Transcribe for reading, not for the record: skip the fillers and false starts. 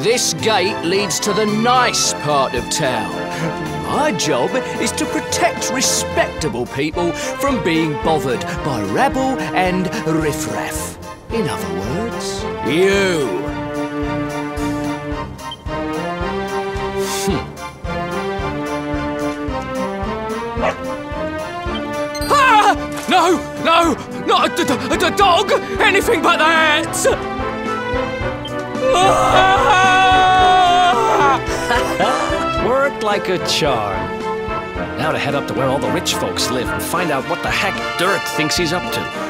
This gate leads to the nice part of town. My job is to protect respectable people from being bothered by rabble and riffraff. In other words, you. Ah! No! No! Not a dog! Anything but that! Worked like a charm. Now to head up to where all the rich folks live and find out what the heck Dirk thinks he's up to.